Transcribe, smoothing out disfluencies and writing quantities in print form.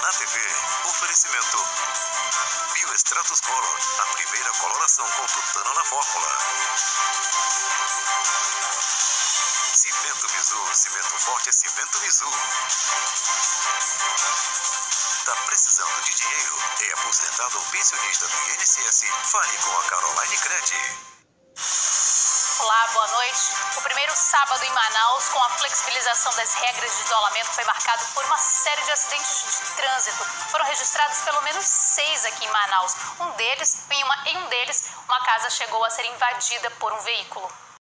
Na TV, oferecimento Bioextratos Color, a primeira coloração com tutano na fórmula. Cimento Mizu, cimento forte é cimento Mizu. Tá precisando de dinheiro? É aposentado ou pensionista do INSS? Fale com a Caroline Credi. Olá, boa noite. O primeiro sábado em Manaus, com a flexibilização das regras de isolamento, foi marcado por uma série de acidentes de trânsito. Foram registrados pelo menos 6 aqui em Manaus. Em um deles, uma casa chegou a ser invadida por um veículo.